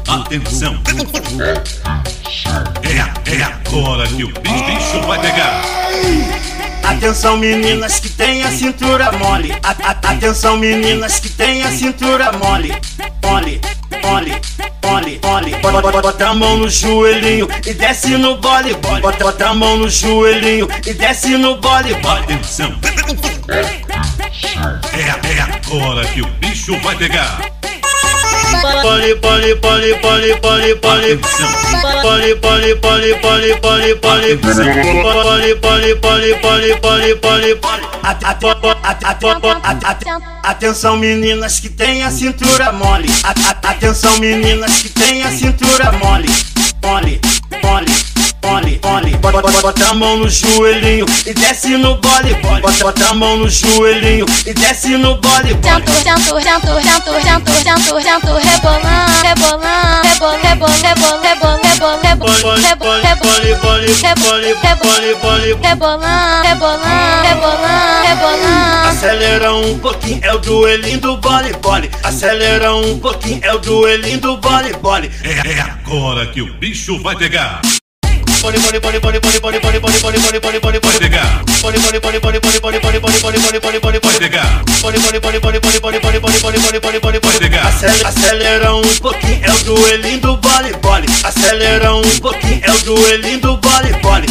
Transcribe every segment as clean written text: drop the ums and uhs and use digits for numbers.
Atenção! É agora que o bicho vai pegar! Atenção meninas que tem a cintura mole. Atenção meninas que tem a cintura mole. Mole, mole, mole, mole. Bota a mão no joelhinho e desce no bole. Bota a mão no joelhinho e desce no bole. Atenção! É agora que o bicho vai pegar! Pole, pole, pole, pole, pole, pole. Pole, pole, pole, pole, pole, pole. Pole, pole, pole, pole, pole, pole. Atenção meninas que tem a cintura mole. Atenção meninas que tem a cintura mole. Mole, mole, mole, mole. Bota a mão no joelhinho e desce no bole. Bota a mão no joelhinho e desce no bole. Acelera um pouquinho, é o duelinho do bole, bole. Acelera um pouquinho, é o duelinho do bole, bole. É agora que o bicho vai pegar! Pode pegar! Pode pegar! Acelera um pouquinho, é o duelinho do bole, bole. Acelera um pouquinho, é o duelinho do bole, bole.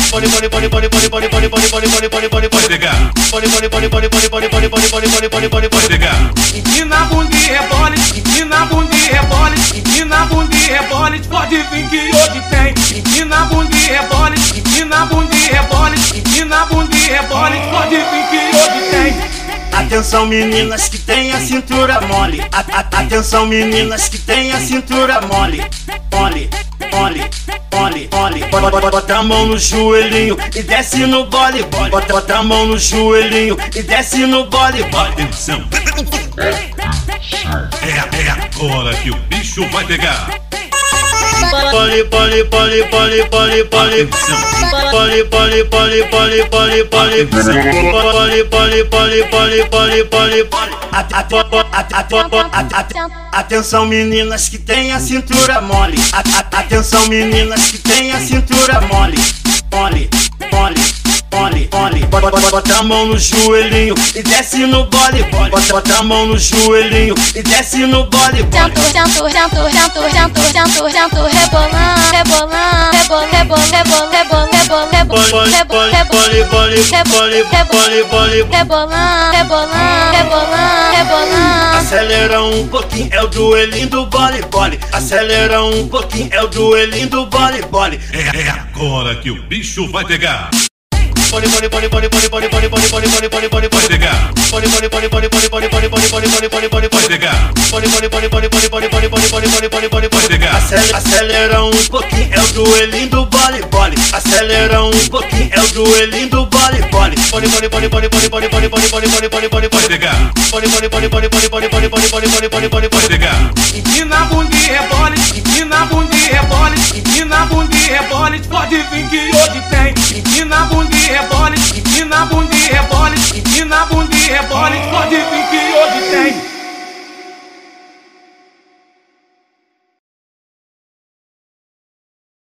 Pode pegar! Pode pegar! Empina a bunda e rebole, empina a bunda e rebole, empina a bunda e rebole, pode vir que hoje tem. Empina a bunda e rebole, empina a bunda e rebole, empina a bunda e rebole, pode vir que hoje tem. Atenção meninas que tem a cintura mole. Atenção meninas que tem a cintura mole. Mole, mole, mole, mole. Bota a mão no joelhinho e desce no bole. Bota a mão no joelhinho e desce no bole. Atenção! É agora que o bicho vai pegar! Pole, pole, pole, pole, pole, pole. Pole, pole, pole, pole, pole, pole. Pole, pole, pole, pole, pole, pole. Atenção meninas que tem a cintura mole. Atenção meninas que tem a cintura mole. Mole, mole, mole, mole. Bota a mão no joelhinho e desce no bole. Bota a mão no joelhinho e desce no bole. Acelera um pouquinho, é o duelinho do bole, bole. Acelera um pouquinho, é o duelinho do bole, bole. É agora que o bicho vai pegar! Pode pegar! Pode pegar! Acelera um pouquinho, é o duelinho do bole, bole. Acelera um pouquinho, é o duelinho do bole, bole. Pode pegar!